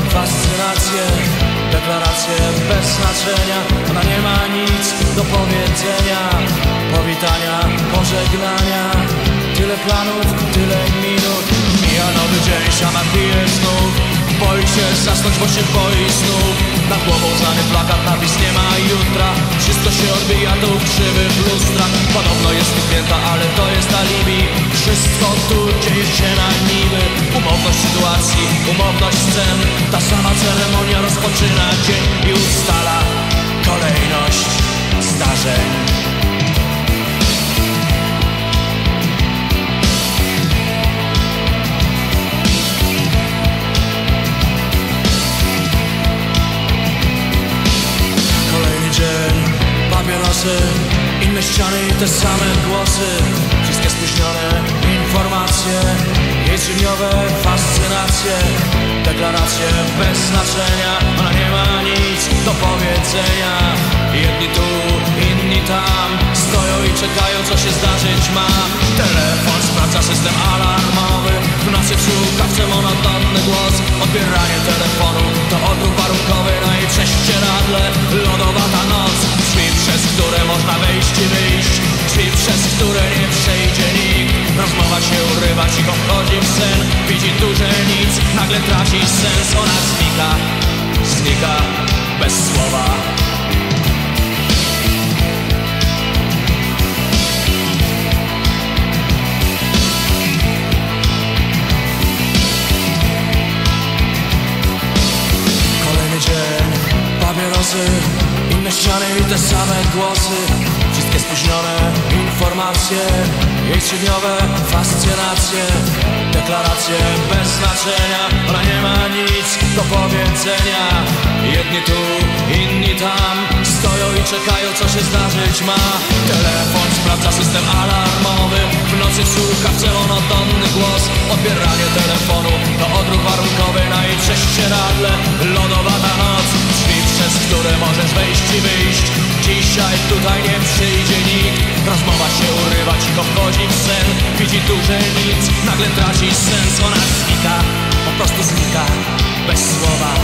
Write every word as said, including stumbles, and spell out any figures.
fascynację, deklaracje bez znaczenia. Ona nie ma nic do powiedzenia, powitania, pożegnania. Tyle planów, tyle minut. Mija nowy dzień, sama pije znów. Boi się zasnąć, bo się boi snów. Nad głową znany plakat, napis nie ma jutra. Wszystko się odbija tu w krzywych lustrach. Podobno jest stuknięta, ale to jest alibi. Wszystko tu dzieje się na niby. Umowność sytuacji, umowność scen. Ta sama ceremonia rozpoczyna dzień i ustala kolejność zdarzeń. Papierosy, inne ściany i te same głosy. Wszystkie spóźnione informacje, jej trzydniowe fascynacje, deklaracje bez znaczenia. Ona nie ma nic do powiedzenia. Jedni tu, inni tam stoją i czekają, co się zdarzyć ma. Telefon sprawdza system alarmowy. W nocy słucha monotonny głos. Odbieranie telefonu to odruch warunkowy na jej prześcieradle. Lodowata noc, drzwi, przez które można wejść i wyjść, drzwi, przez które nie przejdzie nikt. Rozmowa się urywa, cicho wchodzi w sen. Widzi tu, że nic, nagle traci sens. Ona znika, znika bez słowa. Papierosy, inne ściany i te same głosy. Wszystkie spóźnione informacje, jej trzydniowe fascynacje, deklaracje bez znaczenia. Ona nie ma nic do powiedzenia. Jedni tu, inni tam stoją i czekają, co się zdarzyć ma. Telefon sprawdza system alarmowy. W nocy w słuchawce monotonny głos. Odbieranie telefonu to odruch warunkowy na jej prześcieradle. Lodowata noc, drzwi, przez które możesz wejść i wyjść. Dzisiaj tutaj nie przyjdzie nikt. Rozmowa się urywa, cicho wchodzi w sen. Widzi tu, że nic, nagle traci sens. Ona znika, po prostu znika bez słowa.